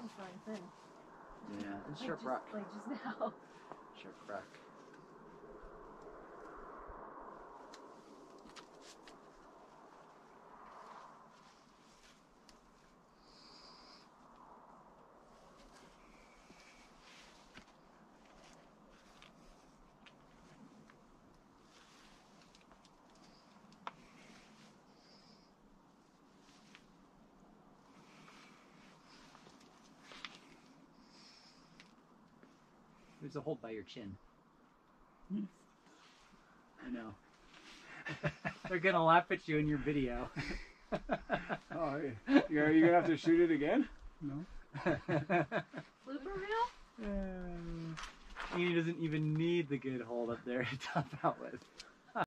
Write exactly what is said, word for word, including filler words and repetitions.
was going thin. Yeah, it's like sharp just, rock. Like just now. Sharp rock. There's a hold by your chin. I know. They're gonna laugh at you in your video. Oh, you're, you're gonna have to shoot it again? No. Blooper reel? Uh, he doesn't even need the good hold up there to top out with.